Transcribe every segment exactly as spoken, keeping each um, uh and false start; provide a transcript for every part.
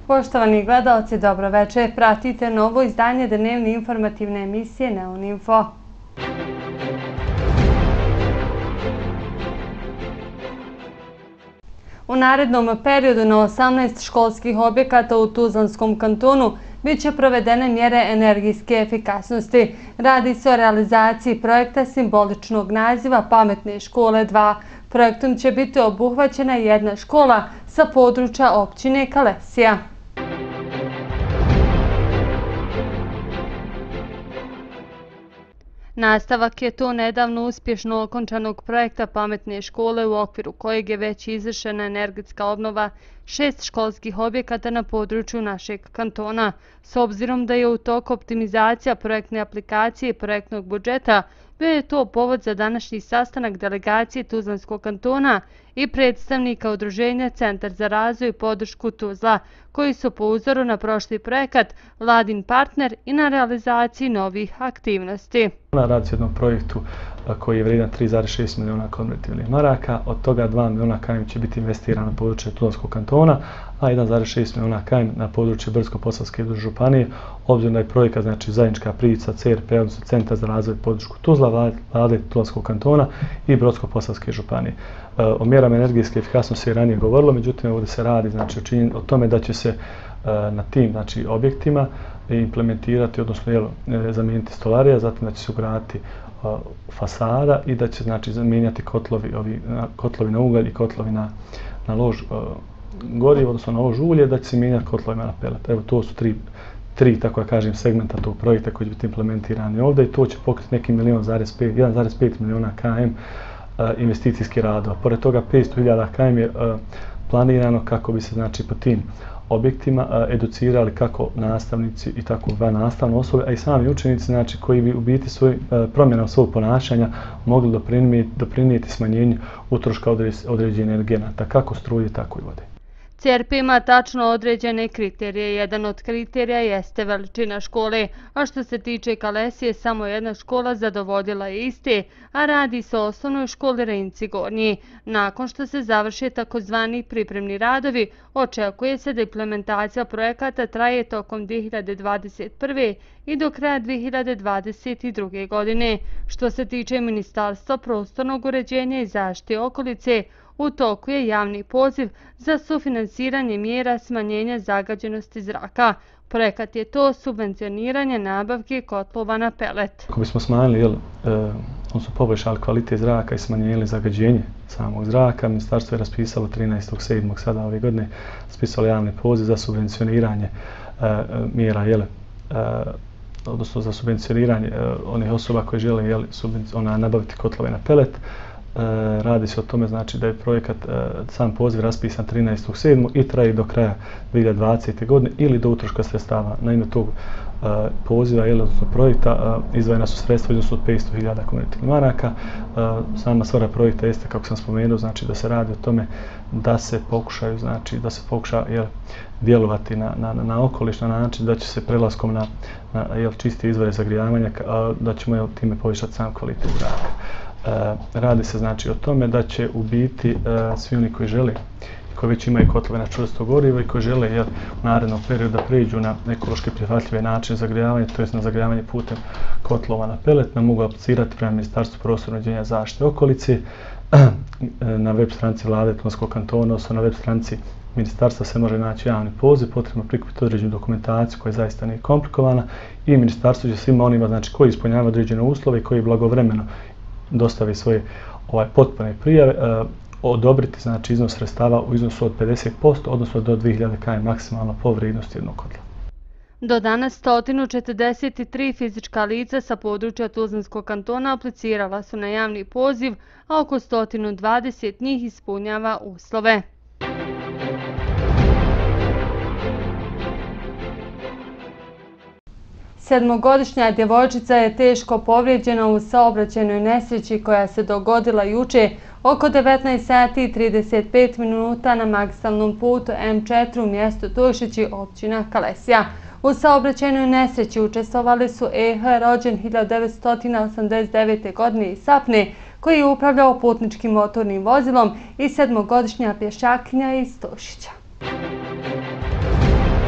Poštovani gledaoci, dobro večer. Pratite novo izdanje dnevne informativne emisije Neoninfo. U narednom periodu na osamnaest školskih objekata u Tuzlanskom kantonu bit će provedene mjere energijske efikasnosti. Radi se o realizaciji projekta simboličnog naziva Pametne škole dva. Projektom će biti obuhvaćena jedna škola sa područja općine Kalesija. Nastavak je to nedavno uspješno okončanog projekta Pametne škole u okviru kojeg je već izvršena energetska obnova šest školskih objekata na području našeg kantona. S obzirom da je u toku optimizacija projektne aplikacije i projektnog budžeta, bio je to povod za današnji sastanak delegacije Tuzlanskog kantona i predstavnika udruženja Centar za razvoj i podršku Tuzla, koji su po uzoru na prošli projekat Vladin partner i na realizaciji novih aktivnosti. Radi se o jednom projektu koji je vrijedan tri zarez šest milijuna konvertibilnih maraka, od toga dva milijuna km će biti investirano na područje Tuzlanskog kantona, a jedan zarez šest milijuna km na područje Brdsko-Posavske županije, obzirom da je projekat znači zajednička priča C R P, odnosno Centar za razvoj i podršku Tuzla, Vlade Tuzlanskog kantona i Brodsko-Posavske županije. O mjerama energetske efikasnosti je ranije govorilo, međutim ovdje se radi znači, o tome da će se na tim znači, objektima implementirati, odnosno jel, zamijeniti stolarija, zatim da će se ugraditi fasada i da će znači zamijenjati kotlovi, ovi, kotlovi na ugalj i kotlovi na, na lož gorivo, odnosno na lož ulje, da će se mijenjati kotlovima na pelet. Evo to su tri, tri tako da kažem, segmenta tog projekta koji će biti implementirani ovdje i to će pokriti neki milion zarez pet, jedan zarez pet milijuna km investicijski radova. Pored toga petsto hiljada km je planirano kako bi se znači po tim objektima educirali kako nastavnici i tako van nastavno osobe, a i sami učenici znači, koji bi u biti svoj, promjenom svog ponašanja mogli doprinijeti, doprinijeti smanjenju utroška određenih energenata, kako struje, tako i vode. C R P ima tačno određene kriterije. Jedan od kriterija jeste veličina škole, a što se tiče Kalesije, samo jedna škola zadovoljila je iste, a radi se o osnovnoj školi Renci Gornji. Nakon što se završe takozvani pripremni radovi, očekuje se da implementacija projekata traje tokom dvije hiljade dvadeset prve. i do kraja dvije hiljade dvadeset druge. godine. Što se tiče Ministarstva prostornog uređenja i zaštite okolice, u toku je javni poziv za sufinansiranje mjera smanjenja zagađenosti zraka. Projekat je to subvencioniranje nabavke kotlova na pelet. Kako bismo smanjili, jel, e, odnosno poboljšali kvalitet zraka i smanjili zagađenje samog zraka, ministarstvo je raspisalo trinaestog sedmog sada ove godine raspisalo javni poziv za subvencioniranje e, mjera, jel, e, odnosno za subvencioniranje e, onih osoba koje žele jel, ona, nabaviti kotlove na pelet. E, radi se o tome znači da je projekat, e, sam poziv raspisan trinaestog sedmog i traje do kraja dvije hiljade dvadesete. godine ili do utroška sredstava. Na ime tog e, poziva, jel, odnosno projekta, e, izdvojena su sredstva u iznosu od petsto hiljada konvertibilnih maraka. E, sama svrha projekta jeste, kako sam spomenuo, znači da se radi o tome da se pokušaju, znači da se pokuša jel, djelovati na, na, na okoliš na način da će se prelaskom na, na jel, čiste izvore zagrijavanja, da ćemo jel, time povišati sam kvalitet zraka. Uh, radi se znači o tome da će u biti uh, svi oni koji žele, koji već imaju kotlove na čvrsto gorivo i koji žele jel, u narednom periodu da pređu na ekološki prihvatljive načine zagrijavanja, to jest na zagrijavanje putem kotlova na pelet, da mogu aplicirati prema Ministarstvu prostornog uređenja zaštite okolice. Na web stranici Vlade Tuzlanskog kantona, odnosno na web stranici Ministarstva se može naći javni poziv, potrebno prikupiti određenu dokumentaciju koja zaista nije komplikovana i Ministarstvo će svima onima znači, koji ispunjavaju određene uslove i koji blagovremeno dostavi svoje ovaj, potpune prijave, e, odobriti znači, iznos sredstava u iznosu od pedeset posto, odnosno do dvije hiljade km maksimalno po vrijednosti jednog kotla. Do danas sto četrdeset tri fizička lica sa područja Tuzlanskog kantona aplicirala su na javni poziv, a oko sto dvadeset njih ispunjava uslove. Sedmogodišnja djevojčica je teško povrijeđena u saobraćajnoj nesreći koja se dogodila juče oko devetnaest sati i trideset pet minuta na magistralnom putu M četiri u mjestu Tušići, općina Kalesija. U saobraćajnoj nesreći učestvovali su E H rođen hiljadu devetsto osamdeset devete. godine iz Sapne, koji je upravljao putničkim motornim vozilom, i sedmogodišnja pješakinja iz Tušića.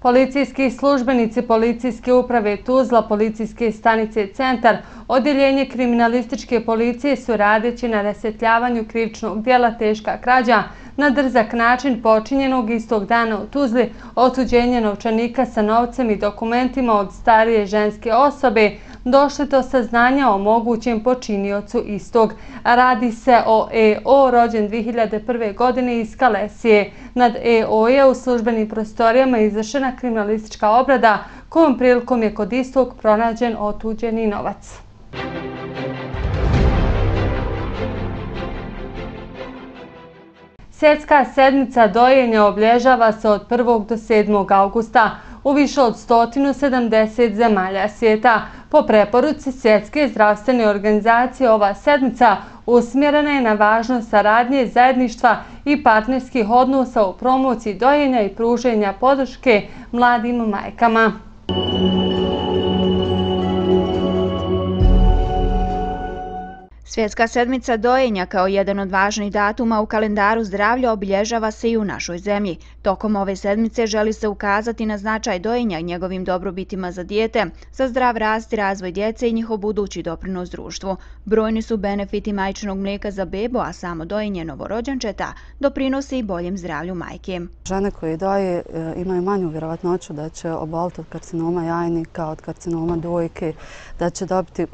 Policijski službenici Policijske uprave Tuzla, Policijske stanice Centar, Odjeljenje kriminalističke policije su radeći na rasvjetljavanju krivičnog djela teška krađa na drzak način počinjenog istog dana u Tuzli, otuđenje novčanika sa novcem i dokumentima od starije ženske osobe, došli do saznanja o mogućem počiniocu istog. Radi se o E O, rođen dvije hiljade prve. godine iz Kalesije. Nad E O je u službenim prostorijama izvršena kriminalistička obrada, kojom prilikom je kod istog pronađen otuđeni novac. Svjetska sedmica dojenja obilježava se od prvog do sedmog augusta u više od sto sedamdeset zemalja svijeta. Po preporuci Svjetske zdravstvene organizacije ova sedmica usmjerena je na važnost saradnje, zajedništva i partnerskih odnosa u promociji dojenja i pružanja podrške mladim majkama. Svjetska sedmica dojenja kao jedan od važnih datuma u kalendaru zdravlja obilježava se i u našoj zemlji. Tokom ove sedmice želi se ukazati na značaj dojenja i njegovim dobrobitima za dijete, za zdrav rast i razvoj djece i njihov budući doprinos društvu. Brojni su benefiti majčinog mlijeka za bebu, a samo dojenje novorođenčeta doprinosi i boljem zdravlju majke. Žene koje doje imaju manju vjerovatnoću da će oboliti od karcinoma jajnika, od karcinoma dojke, da će dobiti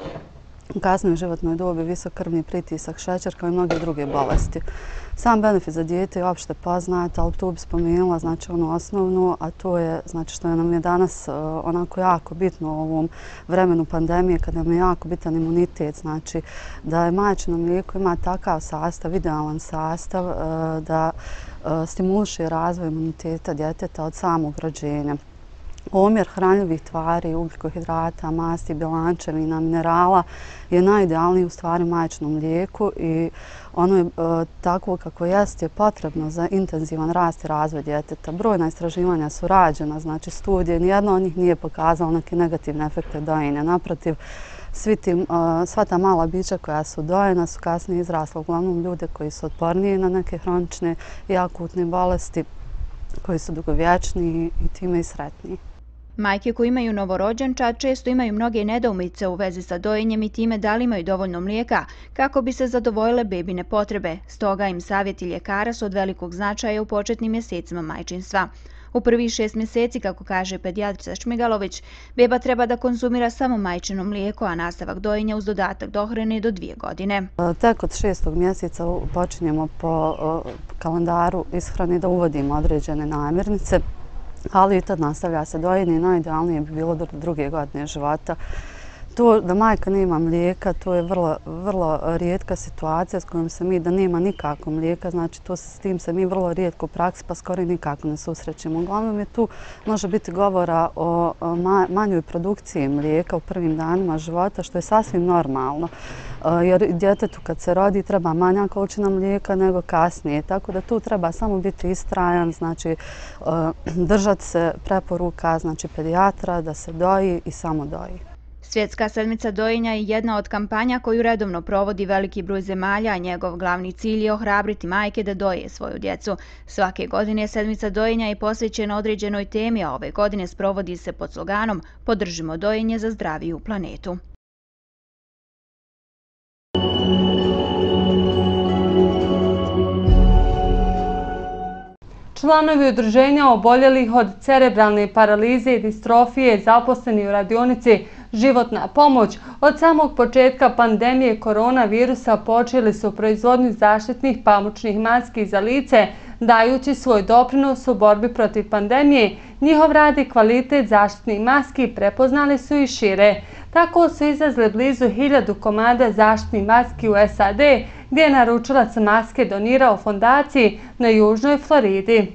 u kasnoj životnoj dobi visok krvni pritisak, šećer kao i mnoge druge bolesti. Sam benefit za dijete je opšte poznat, ali tu bi spomenula znači onu osnovnu, a to je znači što je nam je danas uh, onako jako bitno u ovom vremenu pandemije, kada nam je jako bitan imunitet, znači da je majčino mlijeko ima takav sastav, idealan sastav uh, da uh, stimuliše razvoj imuniteta djeteta od samog rođenja. Omjer hranljivih tvari, ugljikohidrata, masti, bjelančevina, minerala je najidealniji u stvari majčinom mlijeku i ono je e, tako kako jest je potrebno za intenzivan rast i razvoj djeteta. Brojna istraživanja su rađena, znači studije, nijedno od njih nije pokazalo neke negativne efekte dojenja. Naprotiv, svi ti, e, sva ta mala bića koja su dojena su kasnije izrasla, uglavnom ljude koji su otporniji na neke hronične i akutne bolesti, koji su dugovječniji i time i sretniji. Majke koje imaju novorođenčad često imaju mnoge nedoumice u vezi sa dojenjem i time da li imaju dovoljno mlijeka kako bi se zadovoljile bebine potrebe. Stoga im savjeti ljekara su od velikog značaja u početnim mjesecima majčinstva. U prvih šest mjeseci, kako kaže pedijatrica Šmigalović, beba treba da konzumira samo majčino mlijeko, a nastavak dojenja uz dodatak dohrane do dvije godine. Tek od šestog mjeseca počinjemo po kalendaru ishrane da uvodimo određene namirnice, ali i tad nastavlja se dojenje i najidealnije bi bilo do druge godine života. To da majka nema mlijeka, to je vrlo, vrlo rijetka situacija s kojom se mi, da nema nikako mlijeka, znači to, s tim se mi vrlo rijetko u praksi pa skoro i nikako ne susrećemo. Uglavnom je tu može biti govora o manjoj produkciji mlijeka u prvim danima života, što je sasvim normalno, jer djetetu kad se rodi treba manja količina mlijeka nego kasnije, tako da tu treba samo biti istrajan, znači držati se preporuka znači pedijatra da se doji i samo doji. Svjetska sedmica dojenja je jedna od kampanja koju redovno provodi veliki broj zemalja, a njegov glavni cilj je ohrabriti majke da doje svoju djecu. Svake godine sedmica dojenja je posvećena određenoj temi, a ove godine sprovodi se pod sloganom Podržimo dojenje za zdraviju planetu. Članovi udruženja oboljelih od cerebralne paralize i distrofije zaposleni u radionici Životna pomoć od samog početka pandemije koronavirusa počeli su proizvodnju zaštitnih pamučnih maski za lice, dajući svoj doprinos u borbi protiv pandemije. Njihov rad i kvalitet zaštitnih maski prepoznali su i šire. Tako su izvezli blizu hiljadu komada zaštitnih maski u S A D, gdje je naručilac maske donirao fondaciji na Južnoj Floridi.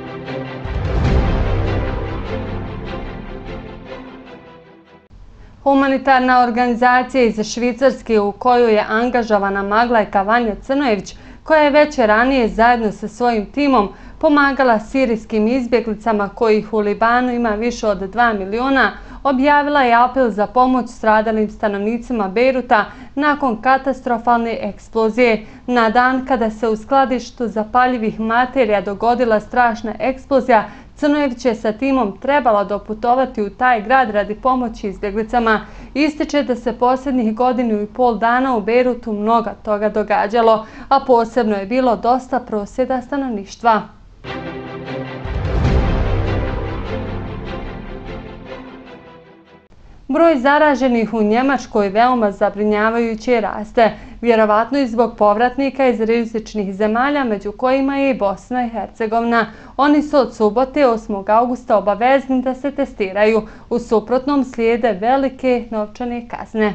Humanitarna organizacija iz Švicarske u kojoj je angažovana Maglajka Vanja Crnojević, koja je već ranije zajedno sa svojim timom pomagala sirijskim izbjeglicama kojih u Libanu ima više od dva miliona, objavila je apel za pomoć stradalim stanovnicima Bejruta nakon katastrofalne eksplozije. Na dan kada se u skladištu zapaljivih materija dogodila strašna eksplozija, Crnojević je sa timom trebala doputovati u taj grad radi pomoći izbjeglicama. Ističe da se posljednjih godinu i pol dana u Bejrutu mnogo toga događalo, a posebno je bilo dosta prosvjeda stanovništva. Broj zaraženih u Njemačkoj veoma zabrinjavajuće raste, vjerovatno i zbog povratnika iz rizičnih zemalja, među kojima je i Bosna i Hercegovina. Oni su od subote osmog augusta obavezni da se testiraju, u suprotnom slijede velike novčane kazne.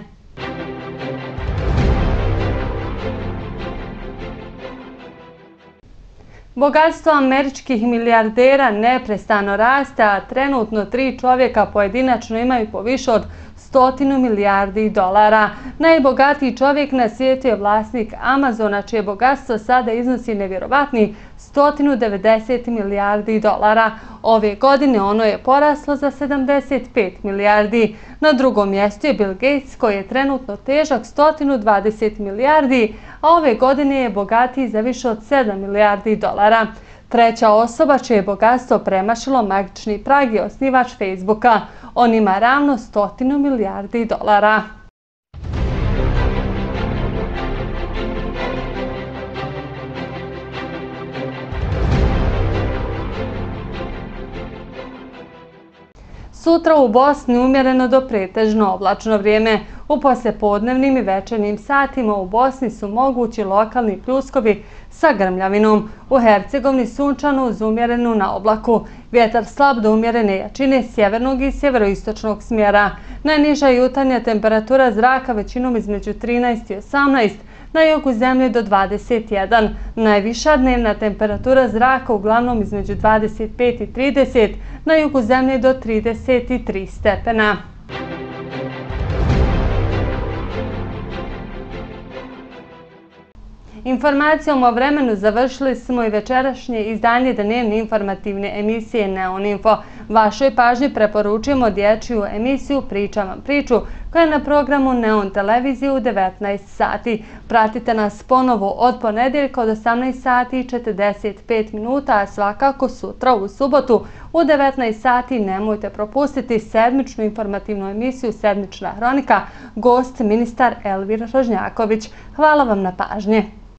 Bogatstvo američkih milijardera neprestano raste, a trenutno tri čovjeka pojedinačno imaju po više od stotinu milijardi dolara. Najbogatiji čovjek na svijetu je vlasnik Amazona, čije bogatstvo sada iznosi nevjerovatni sto devedeset milijardi dolara. Ove godine ono je poraslo za sedamdeset pet milijardi. Na drugom mjestu je Bill Gates, koji je trenutno težak sto dvadeset milijardi, a ove godine je bogatiji za više od sedam milijardi dolara. Treća osoba čije je bogatstvo premašilo magični prag je osnivač Facebooka. On ima ravno stotinu milijardi dolara. Sutra u Bosni umjereno do pretežno oblačno vrijeme. U poslijepodnevnim i večernjim satima u Bosni su mogući lokalni pljuskovi sa grmljavinom. U Hercegovini sunčano uz umjerenu na oblaku. Vjetar slab do umjerene jačine sjevernog i sjeveroistočnog smjera. Najniža jutarnja temperatura zraka većinom između trinaest i osamnaest, na jugu zemlje do dvadeset jedan. Najviša dnevna temperatura zraka uglavnom između dvadeset pet i trideset, na jugu zemlje do trideset tri stepena. Informacijom o vremenu završili smo i večerašnje izdanje dnevne informativne emisije Neoninfo. Vašoj pažnji preporučujemo dječju emisiju Pričam vam priču, koja je na programu Neon televizije u devetnaest sati. Pratite nas ponovo od ponedjeljka od osamnaest sati i četrdeset pet minuta, a svakako sutra u subotu u devetnaest sati nemojte propustiti sedmičnu informativnu emisiju Sedmična hronika, gost ministar Elvir Rožnjaković. Hvala vam na pažnji.